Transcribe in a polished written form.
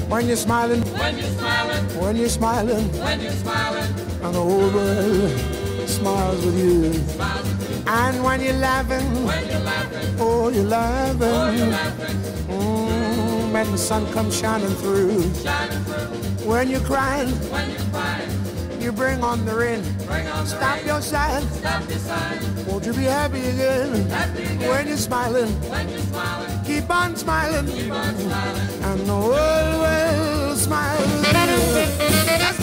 When you're smiling, when you're smiling, when you're smiling, when you're smiling, and the whole world smiles with you. smiles with you. And when you're laughing, When you're laughing, oh, you're laughing. oh, you're laughing, When the sun comes shining through. shining through. When you're crying, When you're crying, you bring on the rain. bring on the Stop rain. your sighing. Stop your sighing. Won't you be happy again? Happy again. When you're smiling, When you're smiling, keep on smiling. keep on smiling. And the world will smile with you.